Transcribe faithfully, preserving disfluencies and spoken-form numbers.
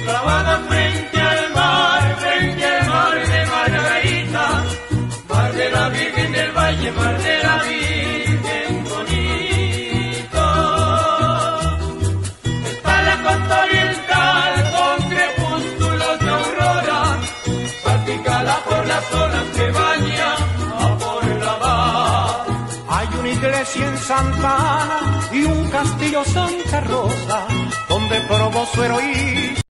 clavada frente al mar, frente al mar de Margarita, mar de la Virgen del Valle, mar de la Virgen bonito. Está la costa oriental con crepúsculos de aurora, salpicada por las olas que baña a por la mar. Hay una iglesia en Santa Ana y un castillo Santa Rosa, donde probó su heroísmo